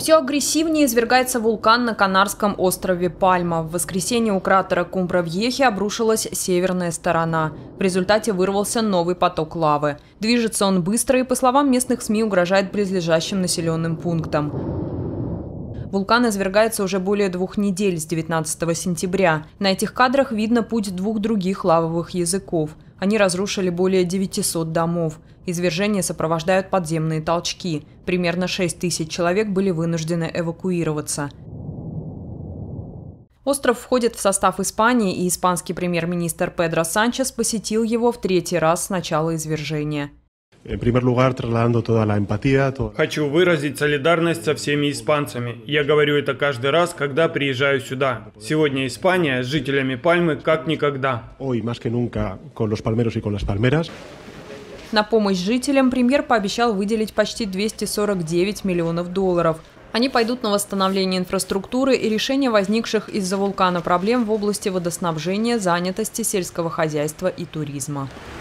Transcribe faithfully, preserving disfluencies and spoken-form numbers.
Все агрессивнее извергается вулкан на канарском острове Пальма. В воскресенье у кратера Кумбра-Вьехе обрушилась северная сторона. В результате вырвался новый поток лавы. Движется он быстро и, по словам местных СМИ, угрожает близлежащим населенным пунктам. Вулкан извергается уже более двух недель, с девятнадцатого сентября. На этих кадрах видно путь двух других лавовых языков. Они разрушили более девятисот домов. Извержение сопровождают подземные толчки. Примерно шесть тысяч человек были вынуждены эвакуироваться. Остров входит в состав Испании, и испанский премьер-министр Педро Санчес посетил его в третий раз с начала извержения. Хочу выразить солидарность со всеми испанцами. Я говорю это каждый раз, когда приезжаю сюда. Сегодня Испания с жителями Пальмы как никогда. На помощь жителям премьер пообещал выделить почти двести сорок девять миллионов долларов. Они пойдут на восстановление инфраструктуры и решение возникших из-за вулкана проблем в области водоснабжения, занятости, сельского хозяйства и туризма.